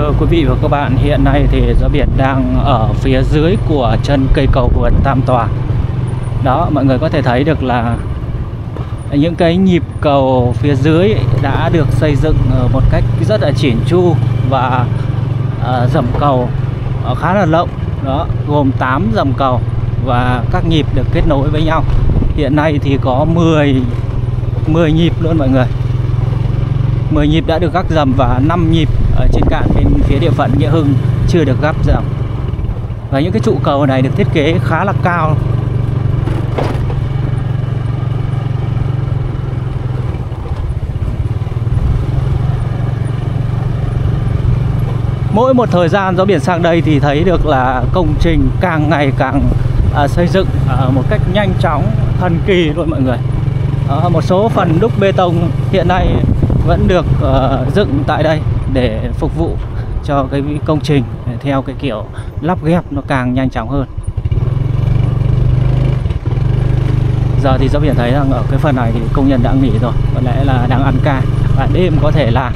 Thưa quý vị và các bạn, hiện nay thì gió biển đang ở phía dưới của chân cây cầu vượt Tam Tòa. Đó, mọi người có thể thấy được là những cái nhịp cầu phía dưới đã được xây dựng một cách rất là chỉn chu và dầm cầu khá là rộng. Đó, gồm 8 dầm cầu và các nhịp được kết nối với nhau. Hiện nay thì có 10 nhịp luôn mọi người. 10 nhịp đã được gác dầm và 5 nhịp ở trên cạn bên phía địa phận Nghĩa Hưng chưa được gác dầm. Và những cái trụ cầu này được thiết kế khá là cao. Mỗi một thời gian gió biển sang đây thì thấy được là công trình càng ngày càng xây dựng một cách nhanh chóng, thần kỳ luôn mọi người. Một số phần đúc bê tông hiện nay vẫn được dựng tại đây để phục vụ cho cái công trình theo cái kiểu lắp ghép nó càng nhanh chóng hơn. Giờ thì gió biển thấy rằng ở cái phần này thì công nhân đã nghỉ rồi, có lẽ là đang ăn ca và đêm có thể làm.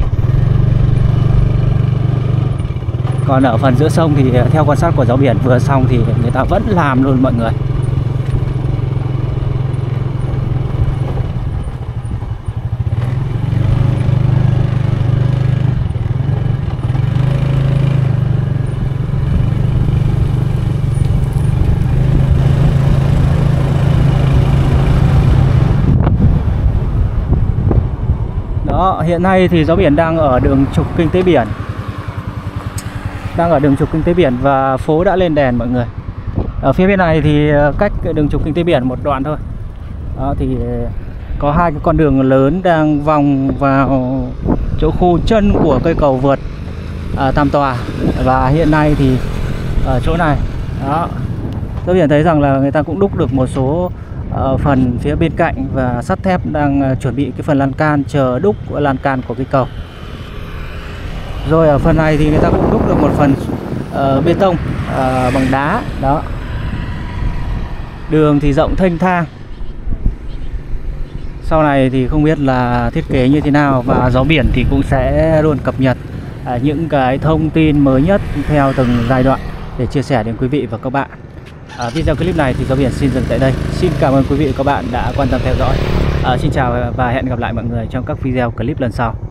Còn ở phần giữa sông thì theo quan sát của gió biển vừa xong thì người ta vẫn làm luôn mọi người. Đó, hiện nay thì gió biển đang ở đường trục kinh tế biển. Đang ở đường trục kinh tế biển và phố đã lên đèn mọi người. Ở phía bên này thì cách đường trục kinh tế biển một đoạn thôi. Đó, thì có hai cái con đường lớn đang vòng vào chỗ khu chân của cây cầu vượt Tam Tòa. Và hiện nay thì ở chỗ này đó, gió biển thấy rằng là người ta cũng đúc được một số phần phía bên cạnh và sắt thép đang chuẩn bị cái phần lan can chờ đúc lan can của cây cầu. Rồi ở phần này thì người ta cũng đúc được một phần bê tông bằng đá. Đó, đường thì rộng thênh thang. Sau này thì không biết là thiết kế như thế nào và gió biển thì cũng sẽ luôn cập nhật những cái thông tin mới nhất theo từng giai đoạn để chia sẻ đến quý vị và các bạn. Video clip này thì gió biển xin dừng tại đây. Xin cảm ơn quý vị và các bạn đã quan tâm theo dõi. Xin chào và hẹn gặp lại mọi người trong các video clip lần sau.